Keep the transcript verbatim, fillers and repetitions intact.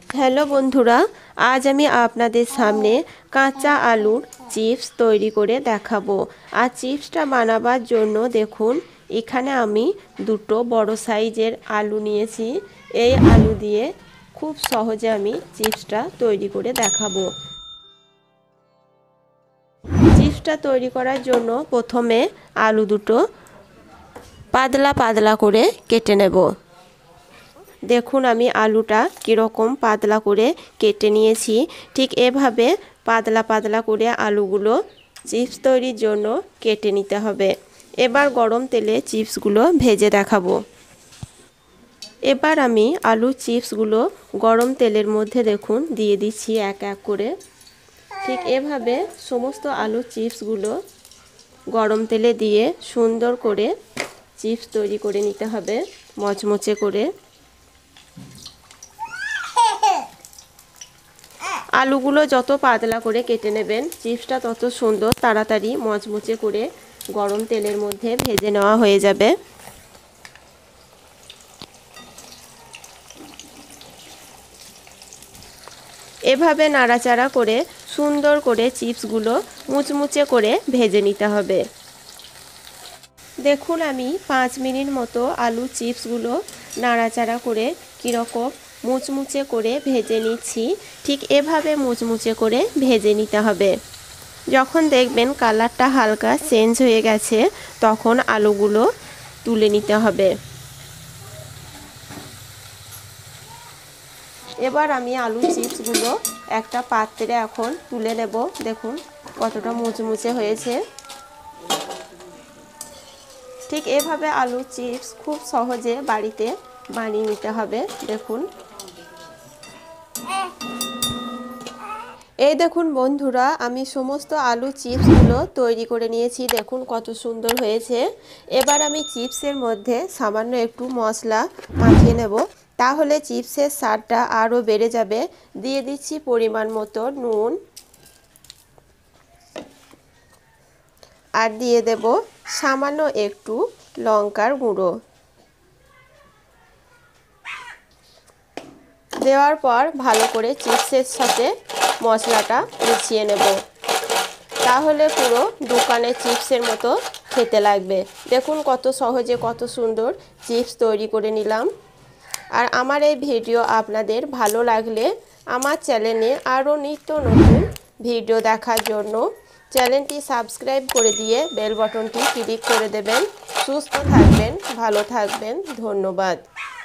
Hello বন্ধুরা, আজ আমি আপনাদের সামনে কাঁচা আলুর চিপস তৈরি করে দেখাবো। আর চিপসটা বানাবার জন্য দেখুন, এখানে আমি দুটো বড় সাইজের আলু নিয়েছি। এই আলু দিয়ে খুব সহজে আমি চিপসটা তৈরি করে দেখাবো। চিপসটা তৈরি করার জন্য প্রথমে আলু দুটো পাতলা পাতলা করে কেটে নেব। দেখুন আমি আলুটা কীরকম পাতলা করে কেটে নিয়েছি। ঠিক এভাবে পাতলা পাতলা করে আলুগুলো চিপস তৈরির জন্য কেটে নিতে হবে। এবার গরম তেলে চিপসগুলো ভেজে দেখাবো। এবার আমি আলু চিপসগুলো গরম তেলের মধ্যে দেখুন দিয়ে দিচ্ছি এক এক করে। ঠিক এভাবে সমস্ত আলু চিপসগুলো গরম তেলে দিয়ে সুন্দর করে চিপস তৈরি করে নিতে হবে, মচমচে করে। আলুগুলো যত পাতলা করে কেটে নেবেন, চিপসটা তত সুন্দর তাড়াতাড়ি মচমচে করে গরম তেলের মধ্যে ভেজে নেওয়া হয়ে যাবে। এভাবে নাড়াচাড়া করে সুন্দর করে চিপসগুলো মুচমুচে করে ভেজে নিতে হবে। দেখুন আমি পাঁচ মিনিট মতো আলু চিপসগুলো নাড়াচাড়া করে কীরকম মুচমুচে করে ভেজে নিচ্ছি। ঠিক এভাবে মুচমুচে করে ভেজে নিতে হবে। যখন দেখবেন কালারটা হালকা চেঞ্জ হয়ে গেছে, তখন আলুগুলো তুলে নিতে হবে। এবার আমি আলু চিপসগুলো একটা পাত্রে এখন তুলে নেব। দেখুন কতটা মুচমুচে হয়েছে। ঠিক এভাবে আলু চিপস খুব সহজে বাড়িতে বানিয়ে নিতে হবে। দেখুন এই দেখুন বন্ধুরা, আমি সমস্ত আলু চিপসগুলো তৈরি করে নিয়েছি। দেখুন কত সুন্দর হয়েছে। এবার আমি চিপসের মধ্যে সামান্য একটু মশলা মাখিয়ে নেব, তাহলে চিপসের স্বাদটা আরও বেড়ে যাবে। দিয়ে দিচ্ছি পরিমাণ মতো নুন, আর দিয়ে দেব সামান্য একটু লঙ্কার গুঁড়ো। দেওয়ার পর ভালো করে চিপসের সাথে মশলাটা মিশিয়ে নেব, তাহলে পুরো দোকানের চিপসের মতো খেতে লাগবে। দেখুন কত সহজে কত সুন্দর চিপস তৈরি করে নিলাম। আর আমার এই ভিডিও আপনাদের ভালো লাগলে আমার চ্যানেলে আরও নিত্য নতুন ভিডিও দেখার জন্য চ্যানেলটি সাবস্ক্রাইব করে দিয়ে বেল বাটনটি ক্লিক করে দেবেন। সুস্থ থাকবেন, ভালো থাকবেন। ধন্যবাদ।